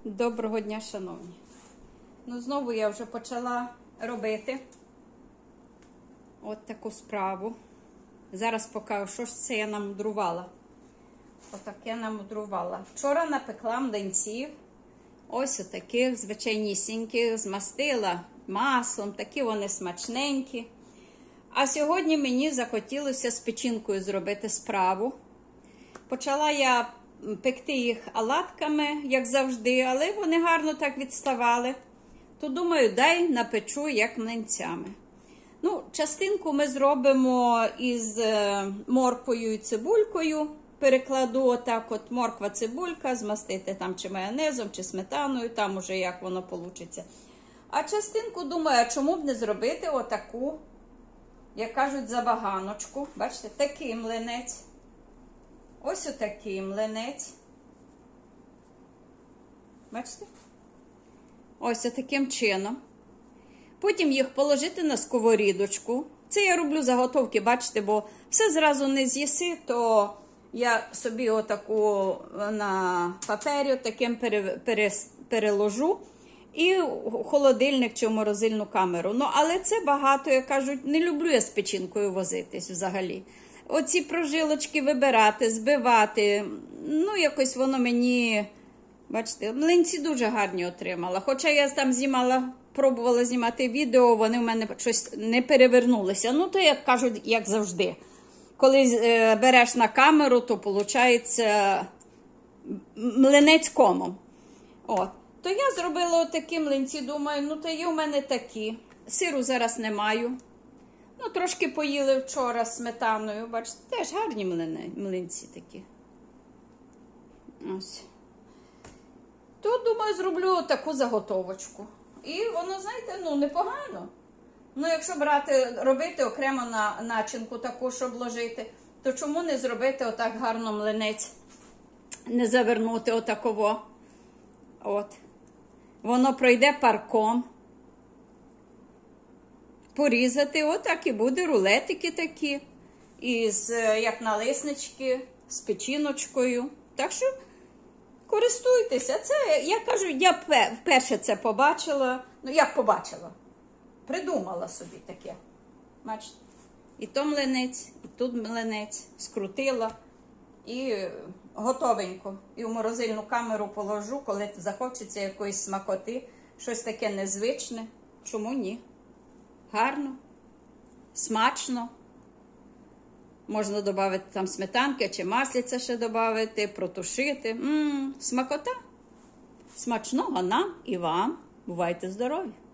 Доброго дня, шановні. Знову я вже почала робити от таку справу. Зараз покажу, що ж це я намудрувала. Отаке намудрувала. Вчора напекла млинців. Ось отаких, звичайнісіньких, змастила маслом, такі вони смачненькі. А сьогодні мені захотілося з печінкою зробити справу. Почала я пекти їх оладками, як завжди, але вони гарно так відставали. То думаю, дай напечу як млинцями. Частинку ми зробимо із морквою і цибулькою. Перекладу отак от морква-цибулька, змастити там чи майонезом, чи сметаною, там уже як воно вийде. А частинку думаю, а чому б не зробити отаку, як кажуть, забаганочку. Бачите, такий млинець. Ось отакий млинець. Бачите? Ось таким чином. Потім їх положити на сковорідочку. Це я роблю заготовки, бачите, бо все зразу не з'їси, то я собі отаку на папері таким переложу і в холодильник чи в морозильну камеру. Але це багато, як кажуть, не люблю я з печінкою возитись взагалі. Оці прожилочки вибирати, збивати, якось воно мені, бачите, млинці дуже гарні отримала. Хоча я там пробувала знімати відео, вони в мене щось не перевернулися. То, як кажуть, як завжди. Коли береш на камеру, то виходить млинець комом. То я зробила отакі млинці, думаю, то є в мене такі. Сиру зараз не маю. Трошки поїли вчора з сметаною, бачите, теж гарні млинці такі. Ось. То, думаю, зроблю таку заготовочку. І воно, знаєте, непогано. Якщо робити окремо начинку таку, щоб ложити, то чому не зробити отак гарно млинець? Не завернути отаково. Воно пройде парком. Порізати, отак і буде, рулетики такі, як налиснички, з печіночкою. Так що користуйтеся. Це, я кажу, я вперше це побачила. Як побачила? Придумала собі таке. Бачите? І то млинець, і тут млинець. Скрутила і готовенько. І в морозильну камеру положу, коли захочеться якоїсь смакоти. Щось таке незвичне. Чому ні? Гарно, смачно. Можна додати там сметанки чи маслиця ще додати, протушити. Смакота. Смачного нам і вам. Бувайте здорові!